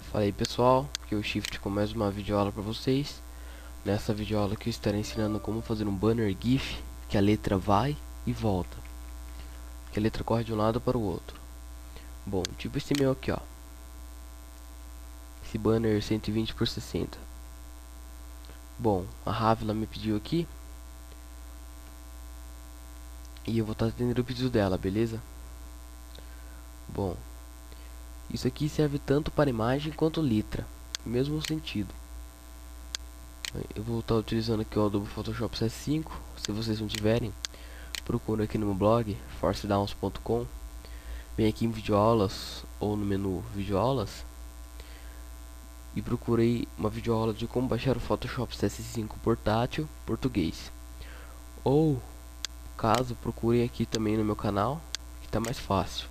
Fala aí pessoal, aqui é o Shift com mais uma videoaula para vocês. Nessa videoaula aqui eu estarei ensinando como fazer um banner GIF que a letra vai e volta, que a letra corre de um lado para o outro. Bom, tipo esse meu aqui, ó, esse banner 120 por 60. Bom, a Ravila me pediu aqui e eu vou estar atendendo o pedido dela, beleza? Bom, isso aqui serve tanto para imagem quanto letra, mesmo sentido. Eu vou estar utilizando aqui o Adobe Photoshop CS5. Se vocês não tiverem, procura aqui no meu blog forcedowns.com. Vem aqui em videoaulas ou no menu videoaulas e procurei uma videoaula de como baixar o Photoshop CS5 portátil português. Ou caso procurem aqui também no meu canal, que está mais fácil.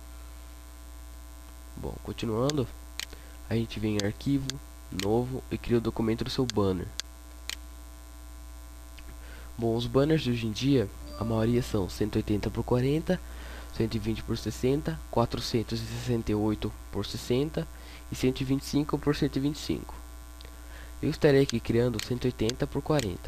Bom, continuando, a gente vem em arquivo, novo e cria o documento do seu banner. Bom, os banners de hoje em dia, a maioria são 180 por 40, 120 por 60, 468 por 60 e 125 por 125. Eu estarei aqui criando 180 por 40.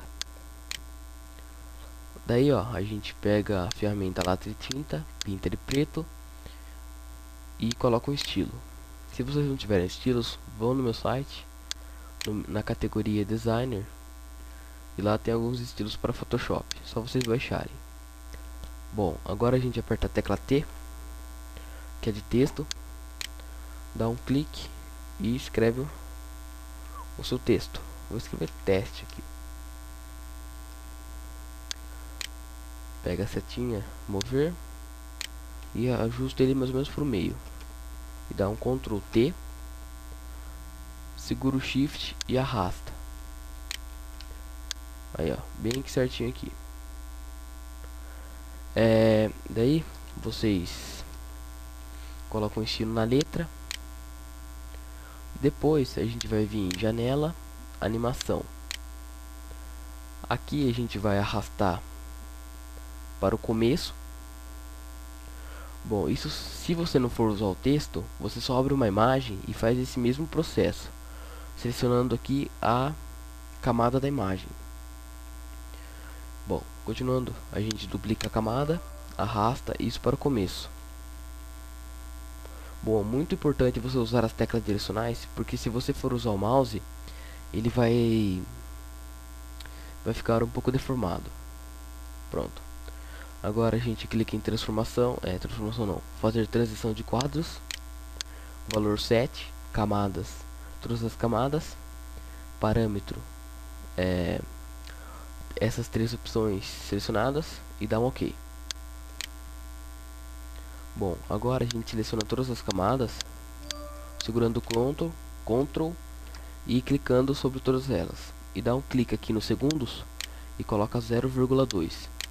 Daí, ó, a gente pega a ferramenta lata de tinta, pinta de preto e coloca um estilo. Se vocês não tiverem estilos, vão no meu site, na categoria Designer, e lá tem alguns estilos para Photoshop, só vocês baixarem. Bom, agora a gente aperta a tecla T, que é de texto, dá um clique e escreve o seu texto. Vou escrever teste aqui. Pega a setinha, mover, e ajusta ele mais ou menos para o meio. E dá um Ctrl T, segura o Shift e arrasta. Aí, ó, bem que certinho aqui. Daí vocês colocam o estilo na letra. Depois a gente vai vir em janela, animação. Aqui a gente vai arrastar para o começo. Bom, isso se você não for usar o texto, você só abre uma imagem e faz esse mesmo processo, selecionando aqui a camada da imagem. Bom, continuando, a gente duplica a camada, arrasta isso para o começo. Bom, muito importante você usar as teclas direcionais, porque se você for usar o mouse, ele vai ficar um pouco deformado. Pronto. Agora a gente clica em transformação, transformação não, fazer transição de quadros, valor 7, camadas, todas as camadas, parâmetro, essas três opções selecionadas e dá um OK. Bom, agora a gente seleciona todas as camadas, segurando Ctrl e clicando sobre todas elas. E dá um clique aqui nos segundos e coloca 0,2.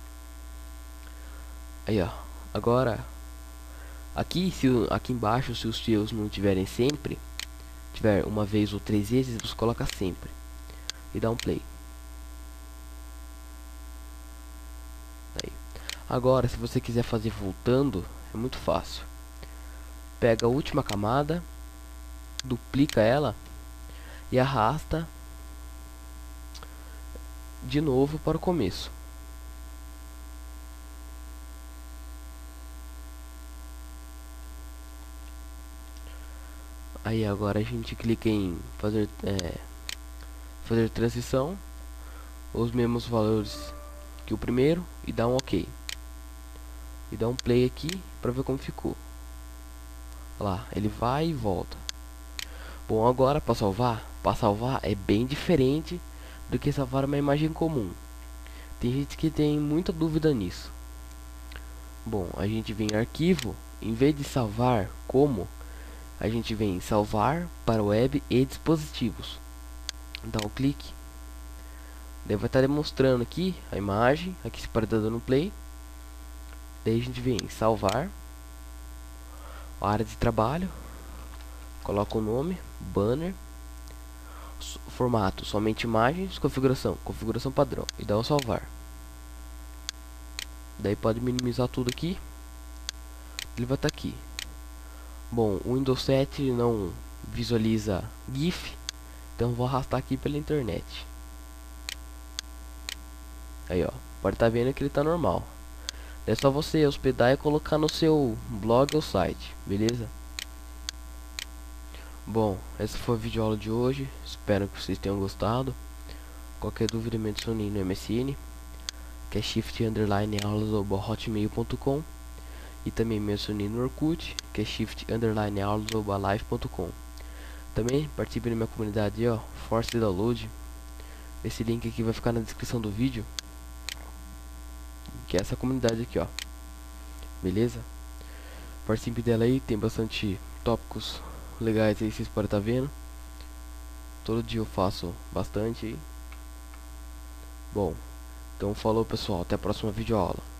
Aí, ó. Agora, aqui embaixo, se os fios não tiverem sempre, tiver uma vez ou 3 vezes, você coloca sempre. E dá um play. Aí. Agora, se você quiser fazer voltando, é muito fácil. Pega a última camada, duplica ela e arrasta de novo para o começo. Aí agora a gente clica em fazer transição, os mesmos valores que o primeiro e dá um OK. E dá um play aqui para ver como ficou. Olha lá, ele vai e volta. Bom, agora para salvar é bem diferente do que salvar uma imagem comum. Tem gente que tem muita dúvida nisso. Bom, a gente vem em arquivo, em vez de salvar como, a gente vem em salvar para web e dispositivos. Dá um clique. Daí vai estar demonstrando aqui a imagem, aqui se para dando play. Daí a gente vem em salvar, a área de trabalho, coloca o nome, banner, formato, somente imagens, configuração padrão e dá um salvar. Daí pode minimizar tudo aqui. Ele vai estar aqui. Bom, o Windows 7 visualiza GIF, então vou arrastar aqui pela internet. Aí ó, pode estar vendo que ele tá normal. É só você hospedar e colocar no seu blog ou site, beleza? Bom, essa foi a videoaula de hoje. Espero que vocês tenham gostado. Qualquer dúvida me adicione no MSN, que é shift_aulas@hotmail.com, e também me adicione no Orkut, que é shift_aulas@live.com. Também participe da minha comunidade, ó, Force Download. Esse link aqui vai ficar na descrição do vídeo, que é essa comunidade aqui, ó. Beleza? Participe dela aí, tem bastante tópicos legais aí, vocês podem estar vendo. Todo dia eu faço bastante aí. Bom, então falou pessoal, até a próxima videoaula.